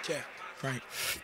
Check. Right.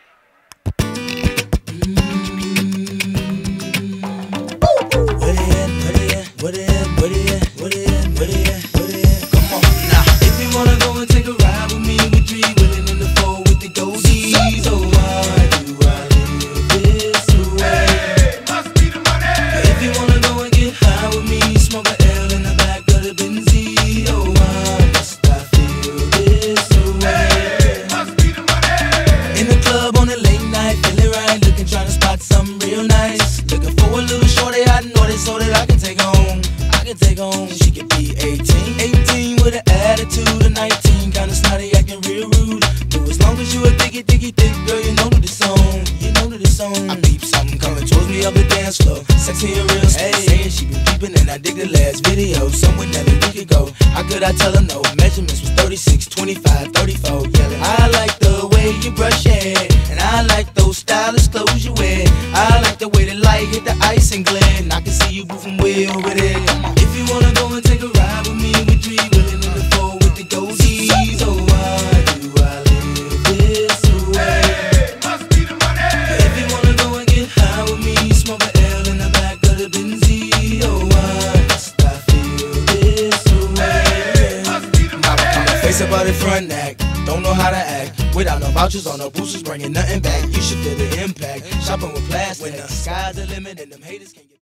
Come on now. If you wanna go and take a ride with me, we three willing in the four with the goldies. So why do I live this way? Hey, must be the money. If you wanna go and get high with me, smoke a L in the back of the Benzie. Oh, why must I feel this way? Hey, must be the money. In the club on a late night, feeling right, looking, trying to spot something real nice. Looking for a little shorty I know it so that I can take home. She could be 18 with an attitude of 19, kinda snotty, acting real rude. But as long as you a diggy thick girl, you know that it's on. I peep something coming towards me up the dance floor, sexy and real slow. Saying she been peeping and I dig the last video, somewhere that a week ago. How could I tell her no? Measurements was 36, 25, 34, yelling. I like the way you brush your hair, and I like those stylish clothes you wear. I like the way the light hit the ice and glare, and I can see you moving way over there. If you wanna go and take a ride with me, we three willing in the four with the goldies. Oh, why do I live this way? Hey, must be the money. If you wanna go and get high with me, smoke a L in the back of the Benzie. Oh, why must I feel this way? Hey, must be the money. Face up out the front act, don't know how to act. Without no vouchers or no boosters, bringing nothing back. You should feel the impact. Shopping with plastic, when the sky's the limit and them haters can't get